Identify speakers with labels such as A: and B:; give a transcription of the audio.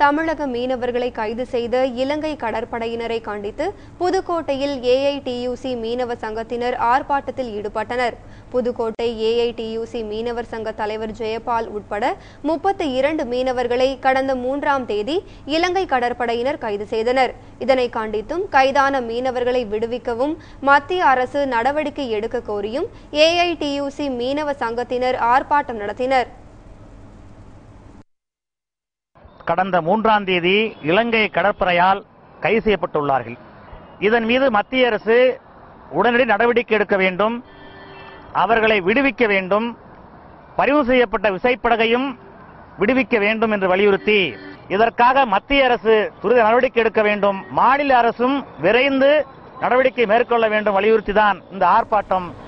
A: தமிழக மீனவர்களை கைது செய்த இலங்கை கடற்படையினரை கண்டித்து புதுக்கோட்டையில் ஏஐடியூசி மீனவ சங்கத்தினர் ஆர்ப்பாட்டத்தில் ஈடுபட்டனர். புதுக்கோட்டை ஏஐடியூசி மீனவர் சங்க தலைவர் ஜெயபால் உட்பட 32 மீனவர்களை கடந்த 3ஆம் தேதி இலங்கை கடற்படையினர் கைது செய்தனர். இதனை கண்டித்தும் கைதான மீனவர்களை விடுவிக்கவும் மத்திய அரசு நடவடிக்கை எடுக்க கோரியும் ஏஐடியூசி மீனவ சங்கத்தினர் ஆர்ப்பாட்டம் நடத்தினர்.
B: கடந்த 3ஆம் தேதி இலங்கை கடற்படையால் கைது செய்யப்பட்டுள்ளார்கள். இதன் மீது மத்திய அரசு உடனடி நடவடிக்கை எடுக்க வேண்டும், அவர்களை விடுவிக்க வேண்டும், பறிமுதல் செய்யப்பட்ட விசைப்படகையும் விடுவிக்க வேண்டும் என்று வலியுறுத்தி இதற்காக மத்திய அரசு துரித நடவடிக்கை எடுக்க வேண்டும், மாநில அரசும் விரைந்து நடவடிக்கை மேற்கொள்ள வேண்டும் வலியுறுத்தி தான் இந்த ஆர்ப்பாட்டம்